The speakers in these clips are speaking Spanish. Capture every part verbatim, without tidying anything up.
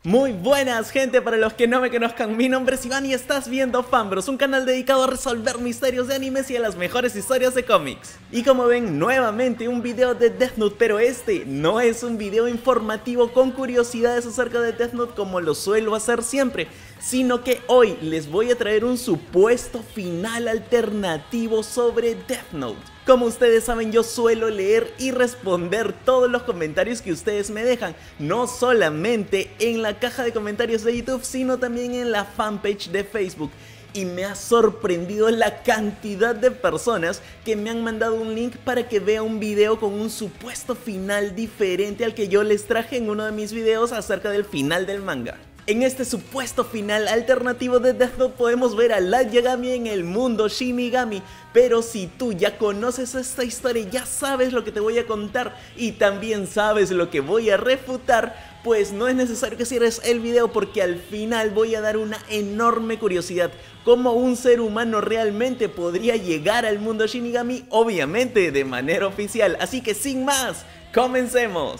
Muy buenas gente, para los que no me conozcan, mi nombre es Iván y estás viendo Fanbros, un canal dedicado a resolver misterios de animes y a las mejores historias de cómics. Y como ven, nuevamente un video de Death Note, pero este no es un video informativo con curiosidades acerca de Death Note como lo suelo hacer siempre, sino que hoy les voy a traer un supuesto final alternativo sobre Death Note. Como ustedes saben, yo suelo leer y responder todos los comentarios que ustedes me dejan, no solamente en la caja de comentarios de YouTube, sino también en la fanpage de Facebook. Y me ha sorprendido la cantidad de personas que me han mandado un link para que vea un video con un supuesto final diferente al que yo les traje en uno de mis videos acerca del final del manga. En este supuesto final alternativo de Death Note podemos ver a Light Yagami en el mundo Shinigami, pero si tú ya conoces esta historia, ya sabes lo que te voy a contar y también sabes lo que voy a refutar, pues no es necesario que cierres el video porque al final voy a dar una enorme curiosidad: cómo un ser humano realmente podría llegar al mundo Shinigami, obviamente de manera oficial. Así que sin más, comencemos.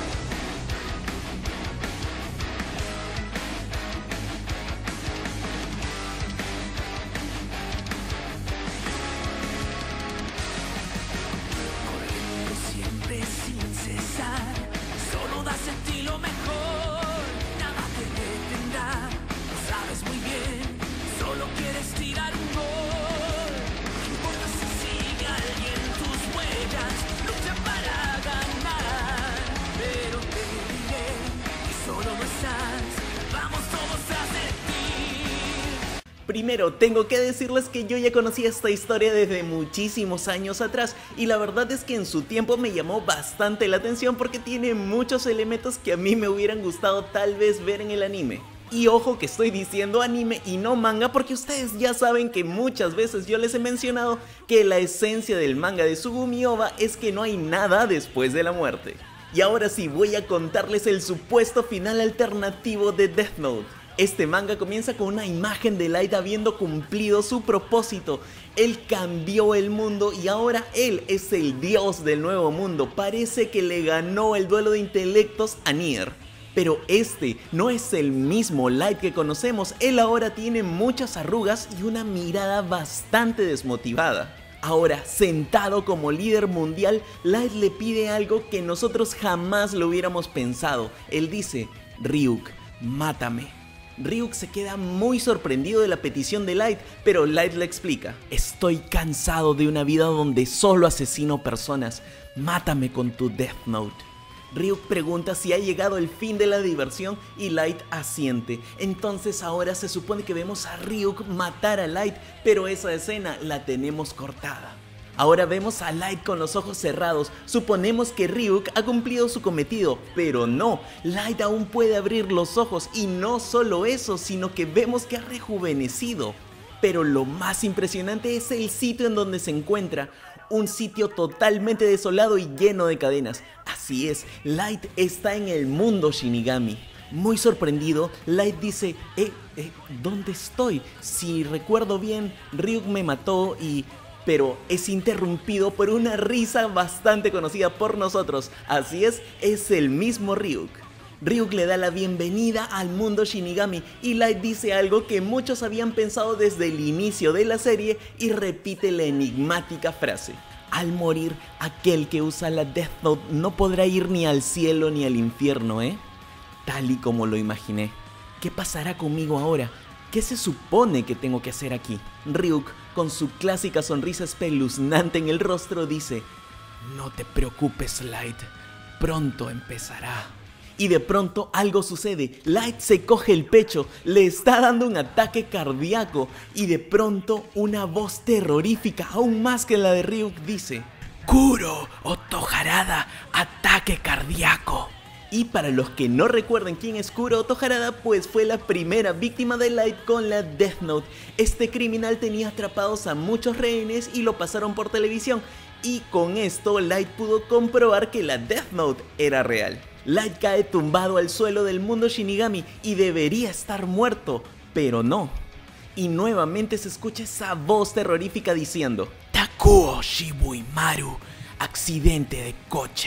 Primero, tengo que decirles que yo ya conocía esta historia desde muchísimos años atrás y la verdad es que en su tiempo me llamó bastante la atención porque tiene muchos elementos que a mí me hubieran gustado tal vez ver en el anime. Y ojo que estoy diciendo anime y no manga porque ustedes ya saben que muchas veces yo les he mencionado que la esencia del manga de Tsugumi Ohba es que no hay nada después de la muerte. Y ahora sí voy a contarles el supuesto final alternativo de Death Note. Este manga comienza con una imagen de Light habiendo cumplido su propósito. Él cambió el mundo y ahora él es el dios del nuevo mundo. Parece que le ganó el duelo de intelectos a Nier. Pero este no es el mismo Light que conocemos. Él ahora tiene muchas arrugas y una mirada bastante desmotivada. Ahora, sentado como líder mundial, Light le pide algo que nosotros jamás lo hubiéramos pensado. Él dice: Ryuk, mátame. Ryuk se queda muy sorprendido de la petición de Light, pero Light le explica: estoy cansado de una vida donde solo asesino personas, mátame con tu Death Note. Ryuk pregunta si ha llegado el fin de la diversión y Light asiente. Entonces ahora se supone que vemos a Ryuk matar a Light, pero esa escena la tenemos cortada. Ahora vemos a Light con los ojos cerrados. Suponemos que Ryuk ha cumplido su cometido, pero no, Light aún puede abrir los ojos y no solo eso, sino que vemos que ha rejuvenecido. Pero lo más impresionante es el sitio en donde se encuentra, un sitio totalmente desolado y lleno de cadenas. Así es, Light está en el mundo Shinigami. Muy sorprendido, Light dice: eh, eh, ¿dónde estoy? Si recuerdo bien, Ryuk me mató y... pero es interrumpido por una risa bastante conocida por nosotros. Así es, es el mismo Ryuk. Ryuk le da la bienvenida al mundo Shinigami y Light dice algo que muchos habían pensado desde el inicio de la serie y repite la enigmática frase: al morir, aquel que usa la Death Note no podrá ir ni al cielo ni al infierno, ¿eh? Tal y como lo imaginé. ¿Qué pasará conmigo ahora? ¿Qué se supone que tengo que hacer aquí? Ryuk, con su clásica sonrisa espeluznante en el rostro, dice: no te preocupes, Light, pronto empezará. Y de pronto algo sucede. Light se coge el pecho, le está dando un ataque cardíaco y de pronto una voz terrorífica, aún más que la de Ryuk, dice: Kuro Otoharada, ataque cardíaco. Y para los que no recuerden quién es Kuro Otoharada, pues fue la primera víctima de Light con la Death Note. Este criminal tenía atrapados a muchos rehenes y lo pasaron por televisión, y con esto Light pudo comprobar que la Death Note era real. Light cae tumbado al suelo del mundo Shinigami y debería estar muerto, pero no. Y nuevamente se escucha esa voz terrorífica diciendo: Takuo Shibuimaru, accidente de coche.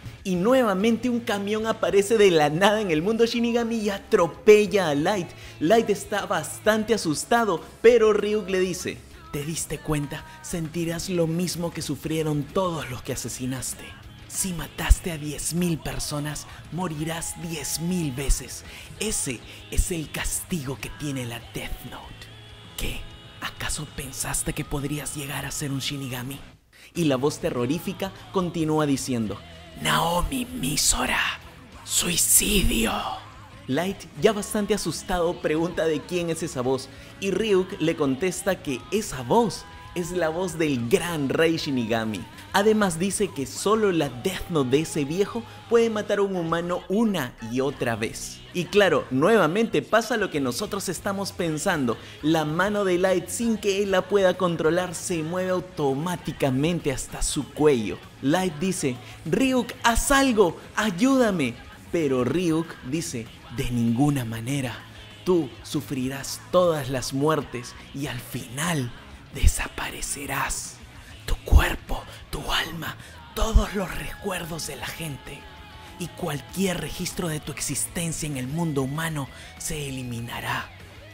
Y nuevamente un camión aparece de la nada en el mundo Shinigami y atropella a Light. Light está bastante asustado, pero Ryuk le dice: ¿te diste cuenta? Sentirás lo mismo que sufrieron todos los que asesinaste. Si mataste a diez mil personas, morirás diez mil veces. Ese es el castigo que tiene la Death Note. ¿Qué? ¿Acaso pensaste que podrías llegar a ser un Shinigami? Y la voz terrorífica continúa diciendo: Naomi Misora, suicidio. Light, ya bastante asustado, pregunta de quién es esa voz, y Ryuk le contesta que esa voz es la voz del gran rey Shinigami. Además dice que solo la Death Note de ese viejo puede matar a un humano una y otra vez. Y claro, nuevamente pasa lo que nosotros estamos pensando. La mano de Light, sin que él la pueda controlar, se mueve automáticamente hasta su cuello. Light dice: Ryuk, haz algo, ayúdame. Pero Ryuk dice: de ninguna manera. Tú sufrirás todas las muertes y al final desaparecerás. Tu cuerpo, tu alma, todos los recuerdos de la gente y cualquier registro de tu existencia en el mundo humano se eliminará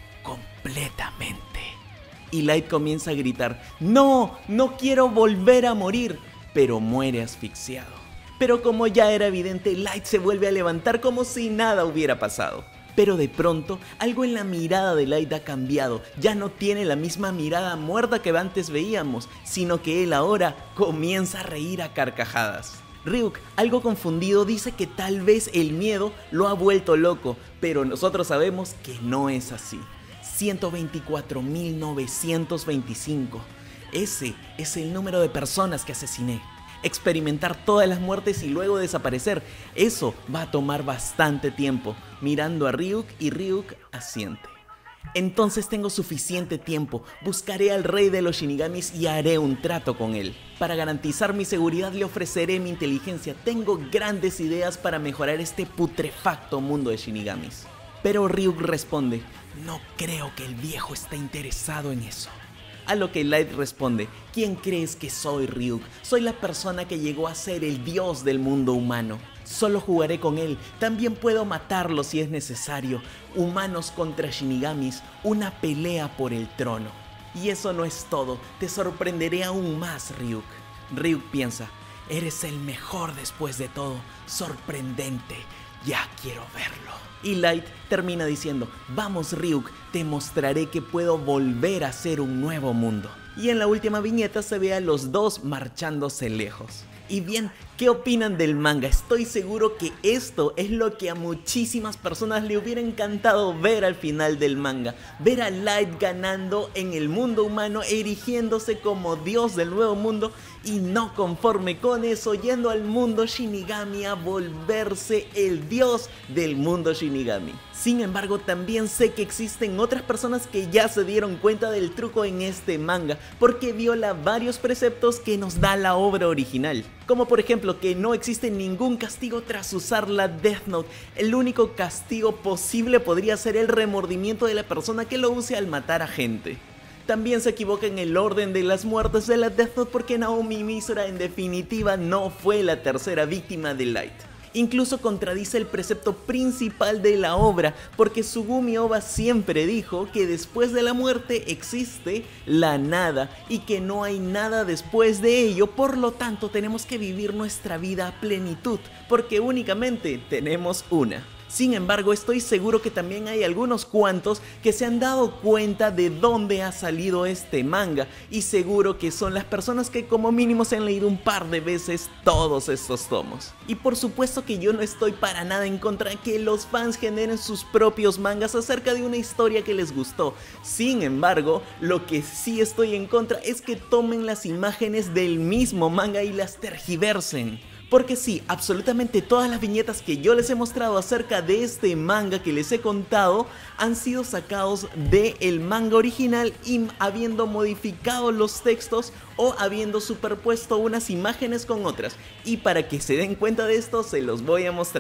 completamente. Y Light comienza a gritar: ¡no! ¡No quiero volver a morir! Pero muere asfixiado. Pero como ya era evidente, Light se vuelve a levantar como si nada hubiera pasado. Pero de pronto, algo en la mirada de Light ha cambiado. Ya no tiene la misma mirada muerta que antes veíamos, sino que él ahora comienza a reír a carcajadas. Ryuk, algo confundido, dice que tal vez el miedo lo ha vuelto loco, pero nosotros sabemos que no es así. ciento veinticuatro mil novecientos veinticinco. Ese es el número de personas que asesiné. Experimentar todas las muertes y luego desaparecer, eso va a tomar bastante tiempo. Mirando a Ryuk, y Ryuk asiente. Entonces tengo suficiente tiempo, buscaré al rey de los Shinigamis y haré un trato con él. Para garantizar mi seguridad le ofreceré mi inteligencia. Tengo grandes ideas para mejorar este putrefacto mundo de Shinigamis. Pero Ryuk responde: no creo que el viejo esté interesado en eso. A lo que Light responde: ¿quién crees que soy, Ryuk? Soy la persona que llegó a ser el dios del mundo humano. Solo jugaré con él, también puedo matarlo si es necesario. Humanos contra Shinigamis, una pelea por el trono. Y eso no es todo, te sorprenderé aún más, Ryuk. Ryuk piensa: eres el mejor después de todo, sorprendente, ya quiero verlo. Y Light termina diciendo: vamos Ryuk, te mostraré que puedo volver a ser un nuevo mundo. Y en la última viñeta se ve a los dos marchándose lejos. Y bien, ¿qué opinan del manga? Estoy seguro que esto es lo que a muchísimas personas le hubiera encantado ver al final del manga. Ver a Light ganando en el mundo humano, erigiéndose como dios del nuevo mundo, y no conforme con eso, yendo al mundo Shinigami a volverse el dios del mundo Shinigami. Sin embargo, también sé que existen otras personas que ya se dieron cuenta del truco en este manga, porque viola varios preceptos que nos da la obra original. Como por ejemplo que no existe ningún castigo tras usar la Death Note. El único castigo posible podría ser el remordimiento de la persona que lo use al matar a gente. También se equivoca en el orden de las muertes de la Death Note, porque Naomi Misora en definitiva no fue la tercera víctima de Light. Incluso contradice el precepto principal de la obra, porque Tsugumi Ohba siempre dijo que después de la muerte existe la nada y que no hay nada después de ello. Por lo tanto, tenemos que vivir nuestra vida a plenitud, porque únicamente tenemos una. Sin embargo, estoy seguro que también hay algunos cuantos que se han dado cuenta de dónde ha salido este manga, y seguro que son las personas que como mínimo se han leído un par de veces todos estos tomos. Y por supuesto que yo no estoy para nada en contra de que los fans generen sus propios mangas acerca de una historia que les gustó. Sin embargo, lo que sí estoy en contra es que tomen las imágenes del mismo manga y las tergiversen. Porque sí, absolutamente todas las viñetas que yo les he mostrado acerca de este manga que les he contado han sido sacados del manga original, y habiendo modificado los textos o habiendo superpuesto unas imágenes con otras. Y para que se den cuenta de esto, se los voy a mostrar.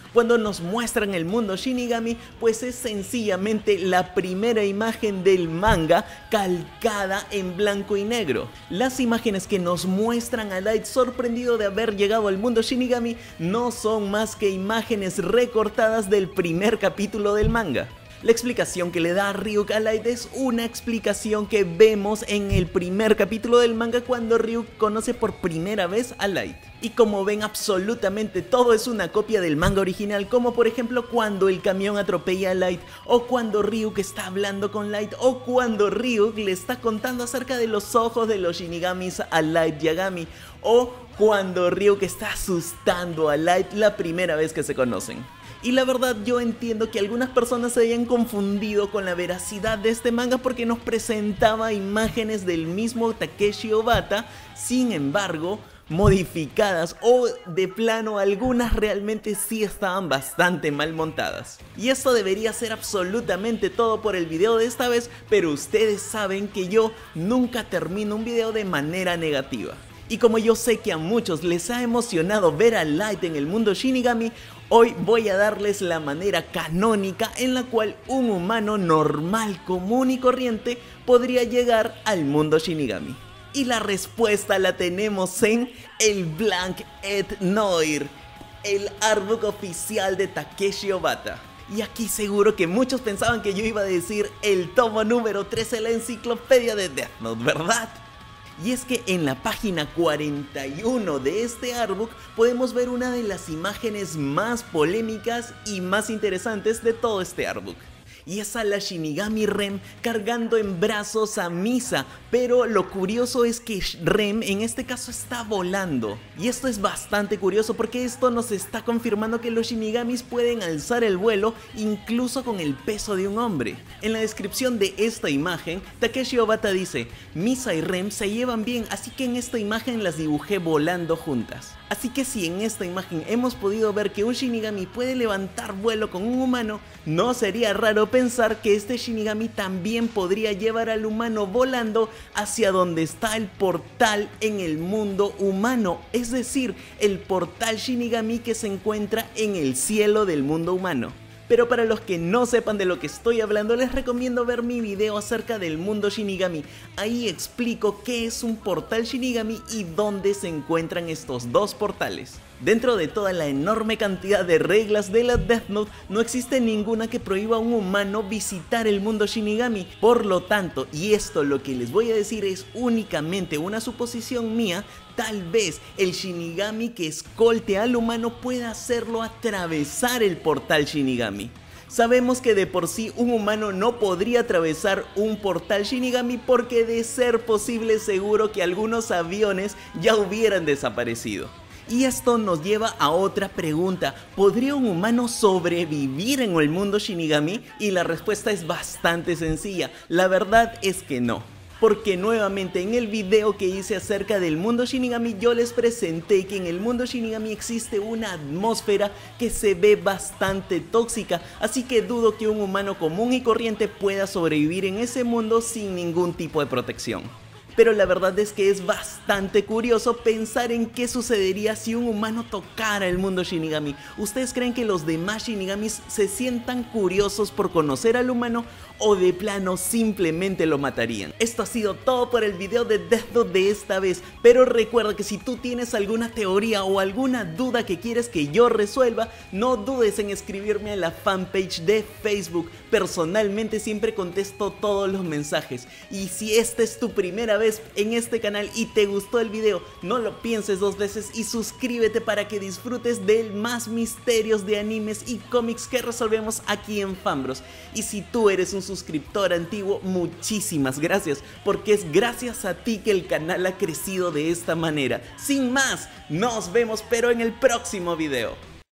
Cuando nos muestran el mundo Shinigami, pues es sencillamente la primera imagen del manga calcada en blanco y negro. Las imágenes que nos muestran a Light sorprendido de haber llegado al mundo Shinigami no son más que imágenes recortadas del primer capítulo del manga. La explicación que le da Ryuk a Light es una explicación que vemos en el primer capítulo del manga cuando Ryuk conoce por primera vez a Light. Y como ven, absolutamente todo es una copia del manga original, como por ejemplo cuando el camión atropella a Light, o cuando Ryuk está hablando con Light, o cuando Ryuk le está contando acerca de los ojos de los Shinigamis a Light Yagami, o cuando Ryuk está asustando a Light la primera vez que se conocen. Y la verdad, yo entiendo que algunas personas se hayan confundido con la veracidad de este manga porque nos presentaba imágenes del mismo Takeshi Obata, sin embargo, modificadas, o de plano algunas realmente sí estaban bastante mal montadas. Y esto debería ser absolutamente todo por el video de esta vez, pero ustedes saben que yo nunca termino un video de manera negativa. Y como yo sé que a muchos les ha emocionado ver a Light en el mundo Shinigami, hoy voy a darles la manera canónica en la cual un humano normal, común y corriente podría llegar al mundo Shinigami. Y la respuesta la tenemos en el Blank et Noir, el artbook oficial de Takeshi Obata. Y aquí seguro que muchos pensaban que yo iba a decir el tomo número trece de la enciclopedia de Death Note, ¿verdad? Y es que en la página cuarenta y uno de este artbook podemos ver una de las imágenes más polémicas y más interesantes de todo este artbook. Y es a la Shinigami Rem cargando en brazos a Misa, pero lo curioso es que Rem en este caso está volando. Y esto es bastante curioso porque esto nos está confirmando que los Shinigamis pueden alzar el vuelo incluso con el peso de un hombre. En la descripción de esta imagen, Takeshi Obata dice: Misa y Rem se llevan bien, así que en esta imagen las dibujé volando juntas. Así que si en esta imagen hemos podido ver que un Shinigami puede levantar vuelo con un humano, no sería raro pensar que este Shinigami también podría llevar al humano volando hacia donde está el portal en el mundo humano, es decir, el portal Shinigami que se encuentra en el cielo del mundo humano. Pero para los que no sepan de lo que estoy hablando, les recomiendo ver mi video acerca del mundo Shinigami. Ahí explico qué es un portal Shinigami y dónde se encuentran estos dos portales. Dentro de toda la enorme cantidad de reglas de la Death Note, no existe ninguna que prohíba a un humano visitar el mundo Shinigami. Por lo tanto, y esto lo que les voy a decir es únicamente una suposición mía, tal vez el Shinigami que escolte al humano pueda hacerlo atravesar el portal Shinigami. Sabemos que de por sí un humano no podría atravesar un portal Shinigami porque de ser posible seguro que algunos aviones ya hubieran desaparecido. Y esto nos lleva a otra pregunta: ¿podría un humano sobrevivir en el mundo Shinigami? Y la respuesta es bastante sencilla, la verdad es que no. Porque nuevamente en el video que hice acerca del mundo Shinigami yo les presenté que en el mundo Shinigami existe una atmósfera que se ve bastante tóxica, así que dudo que un humano común y corriente pueda sobrevivir en ese mundo sin ningún tipo de protección. Pero la verdad es que es bastante curioso pensar en qué sucedería si un humano tocara el mundo Shinigami. ¿Ustedes creen que los demás Shinigamis se sientan curiosos por conocer al humano o de plano simplemente lo matarían? Esto ha sido todo por el video de Death Note de esta vez, pero recuerda que si tú tienes alguna teoría o alguna duda que quieres que yo resuelva, no dudes en escribirme a la fanpage de Facebook. Personalmente siempre contesto todos los mensajes, y si esta es tu primera vez en este canal y te gustó el video, no lo pienses dos veces y suscríbete para que disfrutes de más misterios de animes y cómics que resolvemos aquí en Fanbros. Y si tú eres un suscriptor antiguo, muchísimas gracias, porque es gracias a ti que el canal ha crecido de esta manera. Sin más, nos vemos pero en el próximo video.